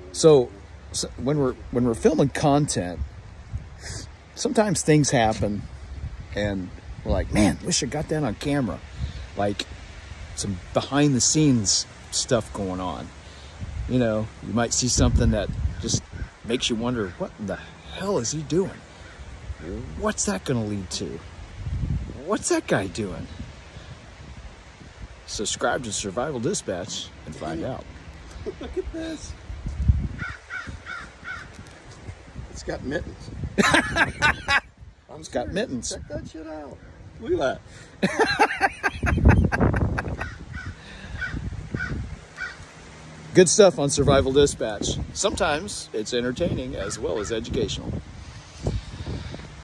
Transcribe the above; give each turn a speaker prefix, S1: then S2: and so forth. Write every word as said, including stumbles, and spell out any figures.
S1: So, so when we're when we're filming content, sometimes things happen, and we're like, man, wish I got that on camera. Like some behind the scenes stuff going on. You know, you might see something that just makes you wonder, what the hell is he doing? What's that going to lead to? What's that guy doing? Subscribe to Survival Dispatch and find out.
S2: Look at this. It's got mittens.
S1: It's got mittens.
S2: Check that shit out. Look at that.
S1: Good stuff on Survival Dispatch. Sometimes it's entertaining as well as educational.